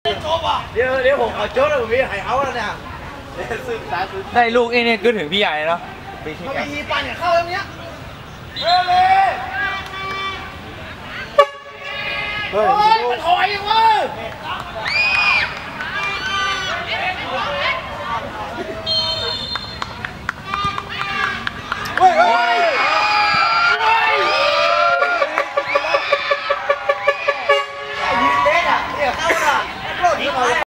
เดี๋ยวผมเอาโจ้แล้วผมมีไข่เอาแล้วเนี่ยได้ลูกนี่ก็ถึงพี่ใหญ่เนาะมันมีฮีปั่นอย่างเข้าแล้วเนี้ยเฮ้ยมันถอยเว้ย